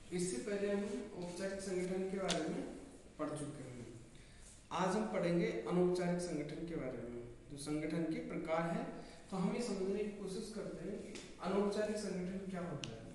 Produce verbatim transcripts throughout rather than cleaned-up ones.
इससे पहले हम औपचारिक संगठन के बारे में पढ़ चुके हैं। आज हम पढ़ेंगे अनौपचारिक संगठन के बारे में, जो संगठन के प्रकार है। तो हम ये समझने की कोशिश करते हैं कि अनौपचारिक संगठन क्या होता है।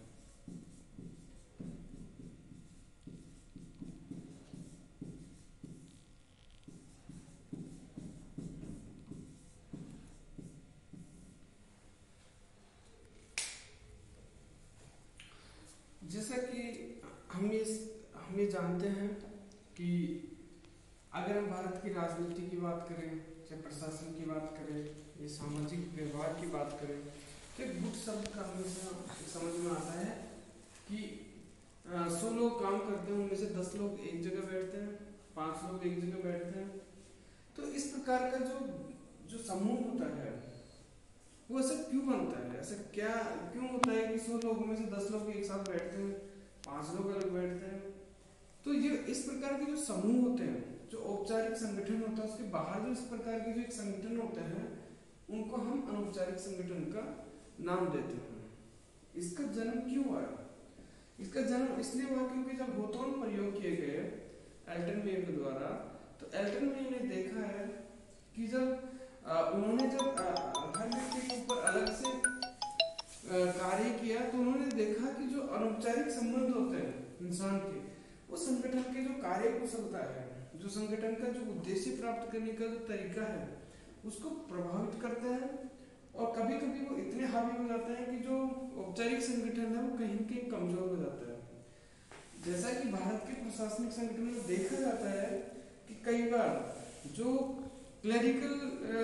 जैसा कि हम ये हम ये जानते हैं कि अगर हम भारत की राजनीति की बात करें, चाहे प्रशासन की बात करें, या सामाजिक व्यवहार की बात करें, तो एक गुट शब्द का हमेशा समझ में आता है कि सौ लोग काम करते हैं, उनमें से दस लोग एक जगह बैठते हैं, पांच लोग एक जगह बैठते हैं। तो इस प्रकार का जो जो समूह होता है वो ऐसा क्यों बनता है? ऐसा क्या क्यों होता है कि सौ लोगों में से दस लोग एक साथ बैठते हैं, पांच लोग अलग बैठते हैं? तो ये इस प्रकार के जो समूह होते हैं, जो औपचारिक संगठन होता है, उसके बाहर जो इस प्रकार के जो एक संगठन होते हैं, उनको हम अनौपचारिक संगठन का नाम देते हैं। इसका जन्म क्यों हुआ? इसका जन्म इसलिए हुआ क्योंकि जब होतोन प्रयोग किए गए एल्टन मेयो के द्वारा, तो एल्टन मेयो ने देखा है कि जब आ, उन्होंने जब हर व्यक्ति के ऊपर अलग से आ, कार्य किया, तो उन्होंने देखा कि जो अनौपचारिक संबंध होते हैं इंसान के, वो संगठन के जो कार्य कुशलता है, जो संगठन का जो उद्देश्य प्राप्त करने का जो तरीका है, उसको प्रभावित करते हैं। और कभी कभी वो इतने हावी हो जाते हैं कि जो औपचारिक संगठन है वो कहीं न कहीं कमजोर हो जाता है। जैसा कि भारत के प्रशासनिक संगठन में देखा जाता है कि कई बार जो क्लरिकल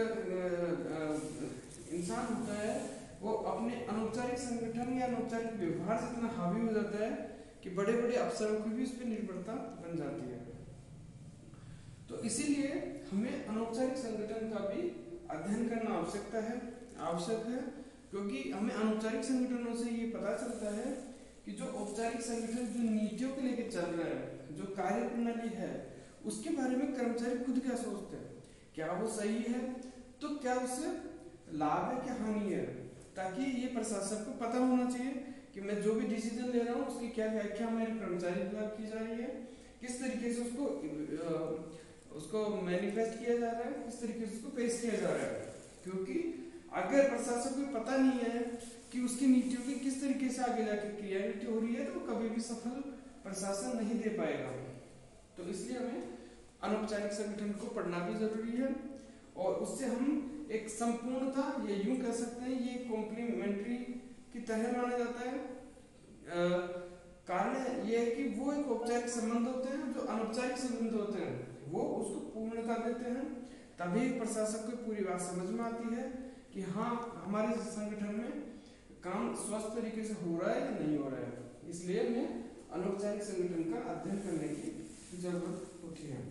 इंसान होता है वो अपने अनौपचारिक संगठन या अनौपचारिक व्यवहार से इतना हावी हो जाता है कि बड़े बड़े अफसरों की भी उस पर निर्भरता बन जाती है। तो इसीलिए हमें अनौपचारिक संगठन का भी अध्ययन करना आवश्यकता है आवश्यक है क्योंकि हमें अनौपचारिक संगठनों से ये पता चलता है कि जो औपचारिक संगठन जो नीतियों को लेकर चल रहा है, जो कार्य प्रणाली है, उसके बारे में कर्मचारी खुद क्या सोचते हैं, क्या वो सही है, तो क्या उससे लाभ है, क्या हानि है, ताकि ये प्रशासक को पता होना चाहिए कि मैं जो भी डिसीजन ले रहा हूँ उसकी क्या व्याख्या मेरे कर्मचारी द्वारा की जा रही है, किस तरीके से उसको उसको मैनिफेस्ट किया जा रहा है, किस तरीके से उसको पेश किया जा रहा है। क्योंकि अगर प्रशासक को पता नहीं है कि उसकी नीतियों की किस तरीके से आगे जाके क्रियान्वित हो रही है, तो कभी भी सफल प्रशासन नहीं दे पाएगा। तो इसलिए हमें अनौपचारिक संगठन को पढ़ना भी जरूरी है और उससे हम एक संपूर्णता, ये यूं कह सकते हैं, ये कॉम्प्लीमेंट्री की तरह माना जाता है। कारण ये है कि वो एक औपचारिक संबंध होते हैं, जो अनौपचारिक संबंध होते हैं वो उसको पूर्णता देते हैं। तभी प्रशासक को पूरी बात समझ में आती है कि हाँ, हमारे संगठन में काम स्वस्थ तरीके से हो रहा है या नहीं हो रहा है। इसलिए हमें अनौपचारिक संगठन का अध्ययन करने की जरूरत होती है।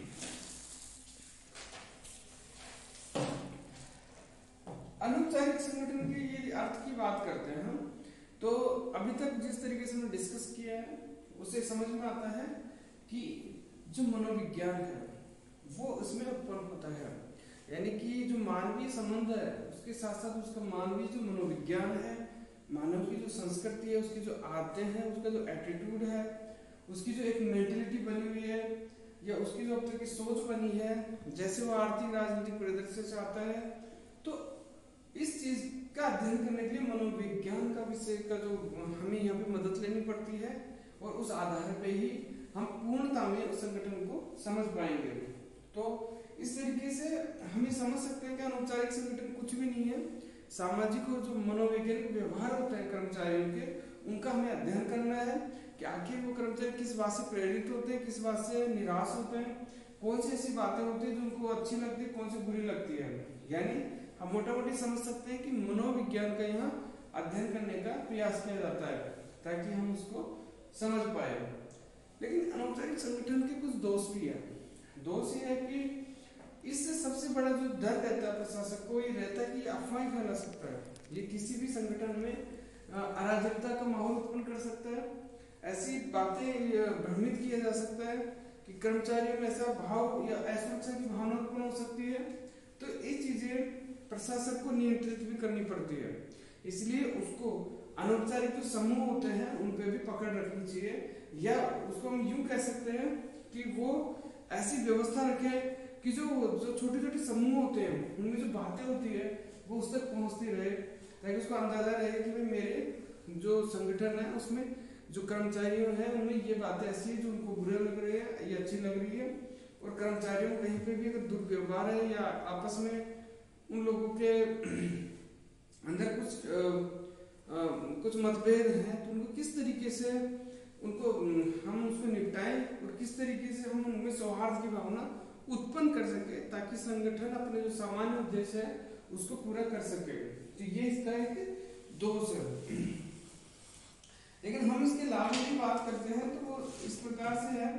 अनौपचारिक संगठन के ये अर्थ की बात करते हैं हम, तो अभी तक जिस तरीके से हमने डिस्कस किया है उसे समझ में आता है कि जो मनोविज्ञान है वो इसमें उत्पन्न होता है, यानी कि जो मानवीय संबंध है उसके साथ साथ उसका मानवीय जो मनोविज्ञान है, मानव की जो संस्कृति है, उसकी जो आदतें हैं, उसका जो एटीट्यूड है, उसकी जो एक मेंटलिटी बनी हुई है, या उसकी जो अब तक की सोच बनी है, जैसे वो आर्थिक राजनीतिक परिदृश्य से आता है, तो इस चीज का अध्ययन करने के लिए मनोविज्ञान का विषय का जो हमें यहाँ पे मदद लेनी पड़ती है और उस आधार पे ही हम पूर्णता में उस संगठन को समझ पाएंगे। तो इस तरीके से हम ये समझ सकते हैं कि अनौपचारिक संगठन कुछ भी नहीं है, सामाजिक और जो मनोवैज्ञानिक व्यवहार होते हैं कर्मचारियों के, उनका हमें अध्ययन करना है कि आखिर वो कर्मचारी किस बात से प्रेरित होते हैं, किस बात से निराश होते हैं, कौन सी ऐसी बातें होती है जो उनको अच्छी लगती है, कौन सी बुरी लगती है। यानी हम मोटा मोटी समझ सकते हैं कि मनोविज्ञान का यहाँ अध्ययन करने का प्रयास किया जाता है ताकि हम उसको समझ पाए। लेकिन अनौपचारिक संगठन के कुछ दोष भी है। दोष ये है कि इससे सबसे बड़ा जो डर रहता है प्रशासक को, ये रहता है कि अफवाहें फैला सकता है, ये किसी भी संगठन में अराजकता का माहौल उत्पन्न कर सकता है, ऐसी बातें भ्रमित किया जा सकता है कि कर्मचारियों में ऐसा भाव या असुरक्षा की भावना उत्पन्न हो सकती है। तो ये चीजें प्रशासक को नियंत्रित भी करनी पड़ती है, इसलिए उसको अनौपचारिक जो समूह होते हैं उन पे भी पकड़ रखनी चाहिए, या उसको हम यूं कह सकते हैं कि वो ऐसी व्यवस्था रखे कि जो जो छोटे छोटे समूह होते हैं उनमें जो बातें होती है वो उस तक पहुंचती रहे, ताकि उसको अंदाजा रहे कि भाई मेरे जो संगठन है उसमें जो कर्मचारियों हैं उनमें ये बातें ऐसी है जो उनको बुरे लग रही है, ये अच्छी लग रही है। और कर्मचारियों को कहीं पे भी अगर दुर्व्यवहार है या आपस में उन लोगों के अंदर कुछ आ, आ, कुछ मतभेद हैं तो उनको किस तरीके से उनको हम उसको निपटाएं और किस तरीके से हम उनमें सौहार्द की भावना उत्पन्न कर सके, ताकि संगठन अपने जो सामान्य उद्देश्य है उसको पूरा कर सके। तो ये इसका एक दोष है। लेकिन हम इसके लाभ की बात करते हैं तो वो इस प्रकार से है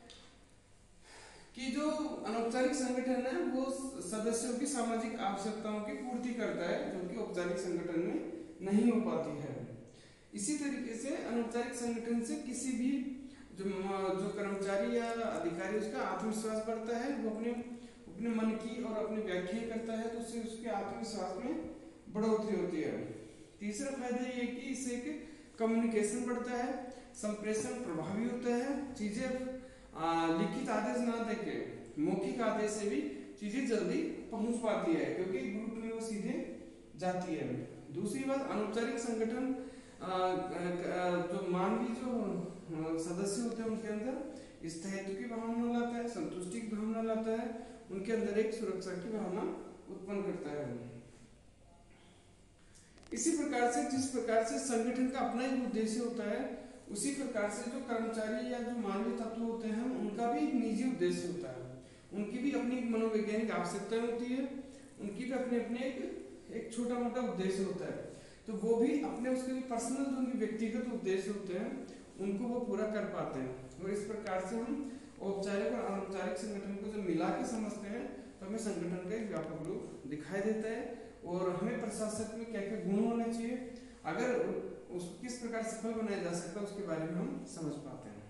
कि जो अनौपचारिक संगठन है वो सदस्यों की सामाजिक आवश्यकताओं की पूर्ति करता है, जो कि औपचारिक संगठन में नहीं हो पाती है। इसी तरीके से अनौपचारिक संगठन से किसी भी जो जो कर्मचारी या अधिकारी उसका आत्मविश्वास बढ़ता है, वो अपने अपने मन की और अपनी व्याख्या करता है तो उससे उसके आत्मविश्वास में बढ़ोतरी होती है। तीसरा फायदा ये कि इससे एक कम्युनिकेशन बढ़ता है, संप्रेषण प्रभावी होता है, चीजें लिखित आदेश ना देके मौखिक आदेश से भी चीजें जल्दी पहुंच पाती है, क्योंकि ग्रुप में वो सीधे जाती है। दूसरी बात, अनौपचारिक संगठन जो मानवीय जो सदस्य होते हैं उनके अंदर स्थायित्व की भावना लाता है, संतुष्टि की भावना लाता है, उनके अंदर एक सुरक्षा की भावना उत्पन्न करता है। इसी प्रकार से जिस प्रकार से संगठन का अपना एक उद्देश्य होता है, उसी प्रकार से जो कर्मचारी या जो मानवीय तत्व होते हैं उनका भी एक निजी उद्देश्य होता है, उनकी भी अपनी एक मनोवैज्ञानिक आवश्यकताएं होती है, उनकी भी अपने अपने एक एक छोटा मोटा उद्देश्य होता है। तो वो भी अपने उसके पर्सनल जो उनके व्यक्तिगत उद्देश्य होते हैं उनको वो पूरा कर पाते हैं। और इस प्रकार से हम औपचारिक और अनौपचारिक संगठन को जब मिला के समझते हैं तो हमें संगठन का एक व्यापक रूप दिखाई देता है, और हमें प्रशासक में क्या क्या गुण होने चाहिए, अगर उसको किस प्रकार सफल बनाया जा सकता है उसके बारे में हम समझ पाते हैं।